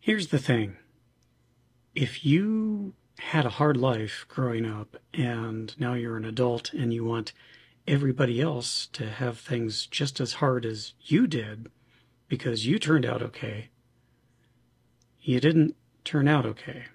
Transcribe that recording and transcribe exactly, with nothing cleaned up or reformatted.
Here's the thing. If you had a hard life growing up and now you're an adult and you want everybody else to have things just as hard as you did because you turned out okay, you didn't turn out okay.